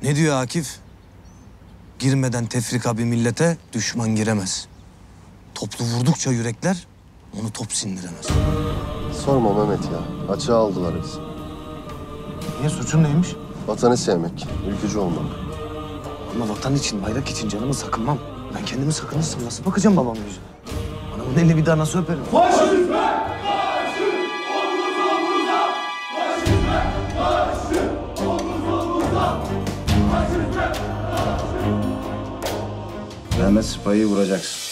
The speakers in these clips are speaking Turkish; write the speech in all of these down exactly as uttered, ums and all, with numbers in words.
Ne diyor Akif? Girmeden tefrika bir millete düşman giremez. Toplu vurdukça yürekler onu top sindiremez. Sorma Mehmet ya. Açığa aldılar bizi. Niye, suçun neymiş? Vatanı sevmek, ülkücü olmak. Ama vatan için, bayrak için canımı sakınmam. Ben kendimi sakınırsam nasıl bakacağım babamın yüzüne? Anamın elini bir daha nasıl öperim? Faşizme karşı omuz omuza! Faşizme karşı omuz omuza! Faşizme karşı... Mehmet Sıpayı'yı vuracaksın.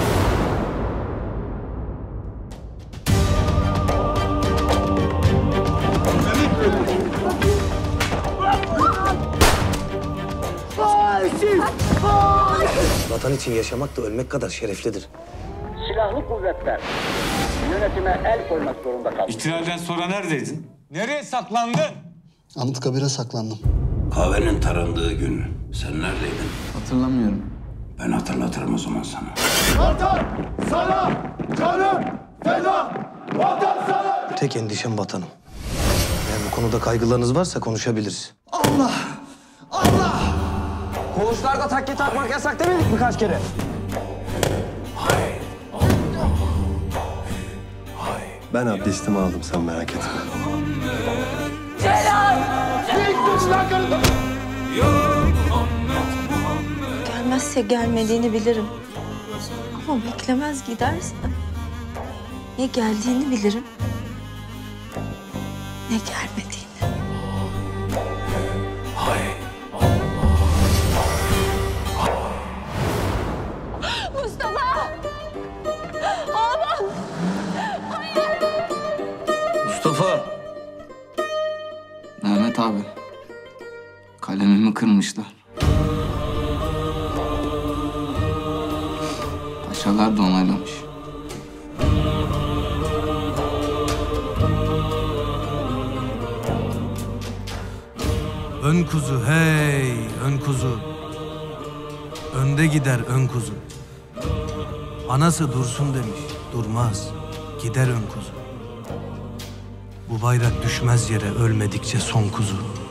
Vatan için yaşamak da ölmek kadar şereflidir. Silahlı kuvvetler yönetime el koymak zorunda kaldı. İhtilalden sonra neredeydin? Nereye saklandın? Anıtkabir'e saklandım. Kahvenin tarandığı gün sen neredeydin? Hatırlamıyorum. Ben hatırlatırım o zaman sana. Vatan sana canım feda! Vatan sana... Tek endişem vatanım. Eğer bu konuda kaygılarınız varsa konuşabiliriz. Koğuşlarda takke takmak yasak demedik mi kaç kere? Ben abdestimi aldım, sen merak etme. Gelmezse gelmediğini bilirim. Ama beklemez giderse ne geldiğini bilirim, ne gelmediğini. Mustafa! Oğlum! Hayır! Mustafa! Mehmet abi. Kalemimi kırmışlar. Paşalar da onaylamış. Ön kuzu hey, ön kuzu. Önde gider ön kuzu. Anası dursun demiş, durmaz. Gider ön kuzu. Bu bayrak düşmez yere ölmedikçe son kuzu.